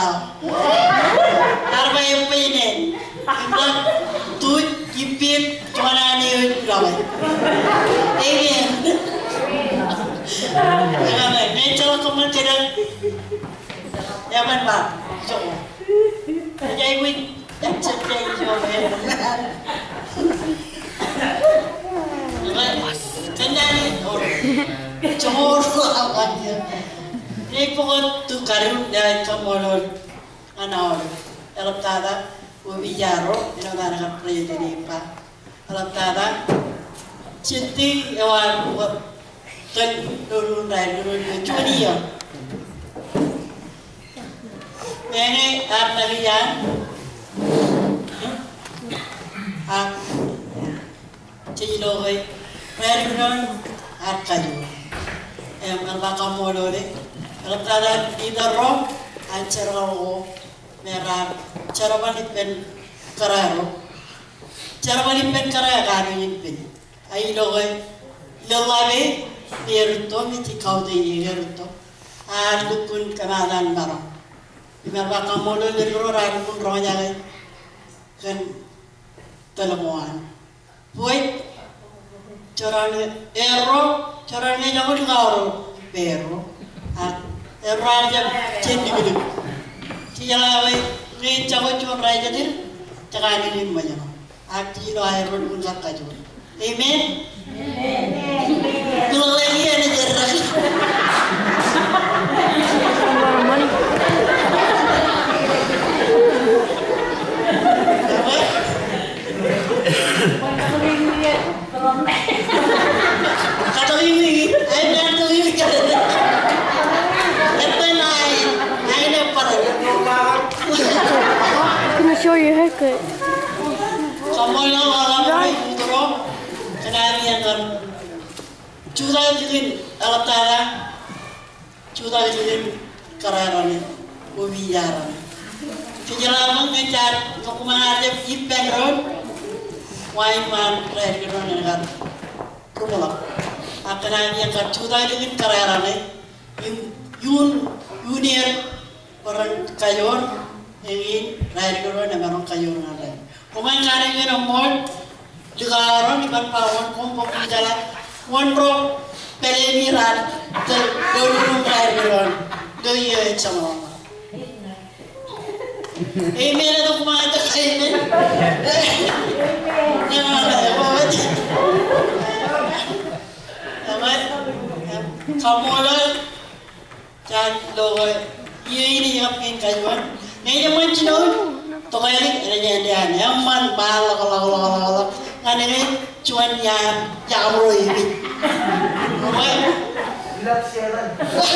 Arba yang pengen. Imbang tu ipit cuma ani berapa? Amen. Amen. Mencela kamu tidak. Yaman ba? So. Jadi win. Jangan jadi coba. Kendali cumur apa dia? Ini pokok tu karun dan cumur anak orang tada ubijaro ini orang nak pergi jadi apa? Orang tada cinti awan kan dulu cuma dia. Ini apa dia? Cilo kay meron at kayo. Ang kamu lori. Kalau tada idaro ancer ko meron cara balik pen kararo. Cara balik pen karaya kano yipin. Ay lokoy lalawi pierto miti kaude yerto. Lukun kamadan baro. Imerba kamu lori ran pun ronya kay kan telemuan. Buat caranya jangan dengar pero, erro aja cendi gitu. Cialah ni cawo cuma raja dir, jangan ini banyak. Aki lo air pun tak kaju. Amen. Kalau lagi ada jarak. Kata ini, ayah nanti ini kan. Apa naik? Ayah apa? I'm gonna show you a haircut. Kamu yang alam itu rom, kenapa yang kan? Curah jadi alat tara, curah jadi kararan, ubiaran. Kejelaman ngejar, kekuatan ada ipen ron. Wine man try to run and rumah. Akan yang kerja dengan karyawan union orang kayor ini try to run and orang kayor nala. Pemain karyawan yang mall juga orang di pantawan kompok di jalan one row pelemiran dulu try to run doya sama. Amen atau kumata amen. Kamu lah, jangan logo. Ini yang pengen kajuan. Ini yang macam tu, tokai ini yang yang man bal kalau. Kan ini cuan yang jauh ini. Oke. Tidak siaran.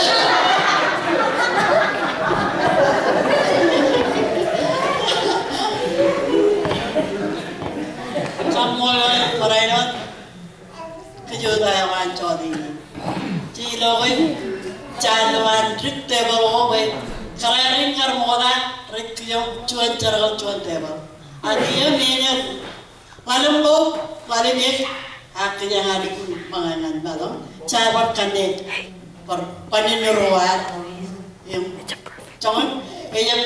Kamu orang kejutan wancor ini. Cilo jalan trik tebal oke. Kalian karmoda trik yang cuan cara cuan tebal. Adia minyak malam lo malam ni akhirnya hari pun manganan balong. Cabar kande panen roa yang jangan yang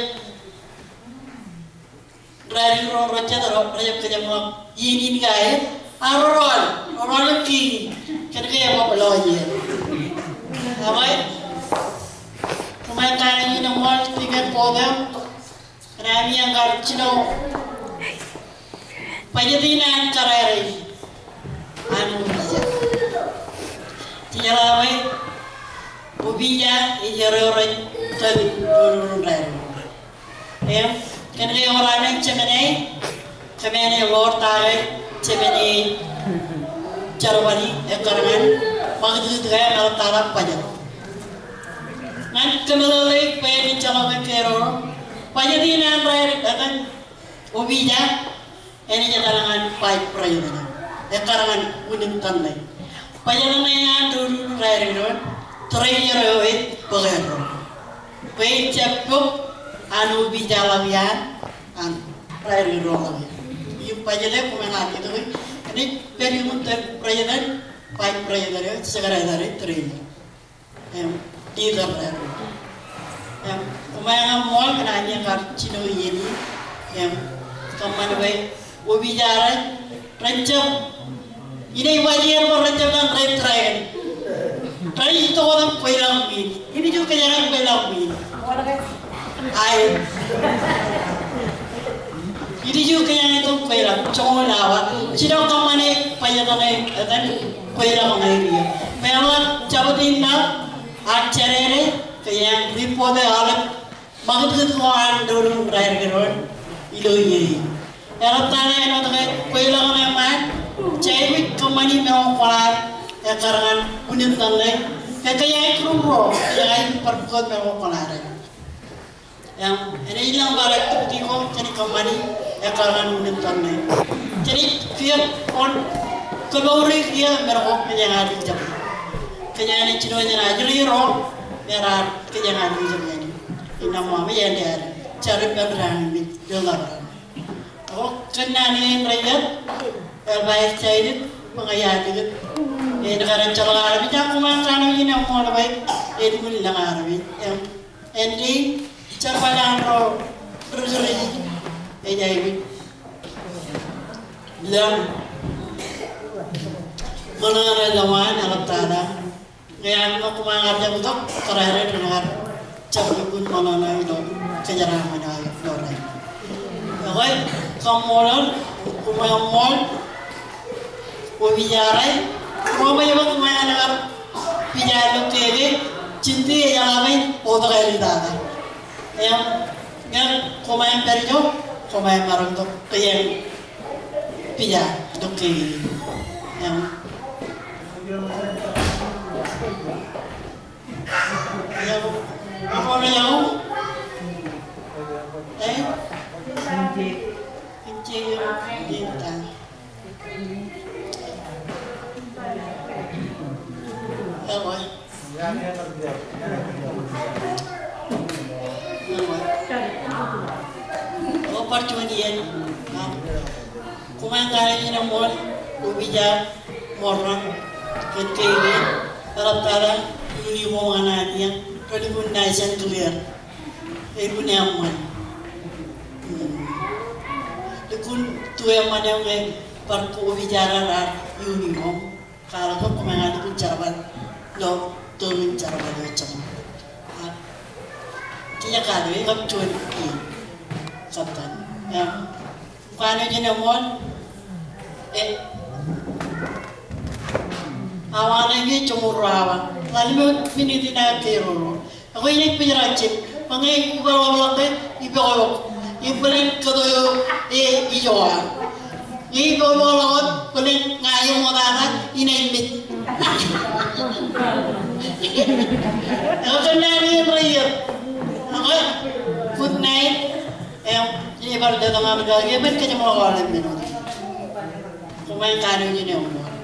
dari roca terus raja kerja malam ini gaya orang lagi kerja apa belanja apa pemain kali ini nomor 3 program kami yang garcino pajadinan karere anu bisa tidak lama ubija orang tadi turun kan dia orang yang cemene luar tarik cemene carwaniekarangan magdu gaya kalau tarak pajak nanti kemelalik pengen calon kero pajak di nanti akan ubija ini jadarangan pajak perayaan ekarangan uning tanai pajak nanya dulu raya don terakhir itu pengen pengen cepuk anu bijalawian an raya don yung pajak pemain itu ini perimunter perayaan pajak perayaan segera dari terakhir tidak raya Yang kumain mall kenanya kar cino ini yang kemana baik ubicara rancam ini wajar berrancam dan try itu orang pelang ini juga jangan pelang ay ini juga yang itu pelang cuma lawa cino kemana payah kan pelang ini memang cabutin nak acara yang report alat maksud tuan dulu berakhir keron ilo ini. Kalau tanah itu terkait pelang memang cewek kemana memang pelan ya karangan unit tanah kayak krubo yang perkuat memang pelan. Yang ini hilang balik tiko jadi kemana ya karangan unit tanah. Jadi dia on kebauri dia merokok yang ada jam. Kenyataan cino yang ada jadi roh merah kenyataan jadi. Ina mama yang dia cari berang di dalam. Oh kenyataan rakyat baik cahit pengayat itu. Negara calon Arabi aku makan ini yang mau baik itu pun hilang Arabi. Yang ini cerbalan roh terus lagi. Jadi dalam menara zaman alam tanah. Yang aku mengajar untuk terakhir dengar. Cabut mana itu kejaran mana itu orang. Oke, kemudian kumai bicara, kumai apa kumai anak bicara kiri, cinta yang lain foto kali dah. Yang kumai perjo, kumai marun tu yang bicara tu kiri. Yang apa orang yang kunci kita percuma kumangkari ini mall ubija morang kekiri dalam tara ini mau anak yang kalau pun naisan clear, itu nyaman. Dekun tu yang mana yang perku bicara rar uniform, kalau kau kemangan itu caraban, lo turun caraban macam. Tiada kali kau cuci ini, sabtan. Yang bukan aja namun, awalnya cuma rawan. Lalu minit na kero. Ako ini penjelasan. Pangai bawa ibawa. Ibaran kadoyo ijoa. Ibawa paling ngayon mo dapat inaimit. Ako kanani prayer. Ako good night. Ini baru datang ambil lagi. Ben kerja mau awalnya minum. Kumain kanu ini orang.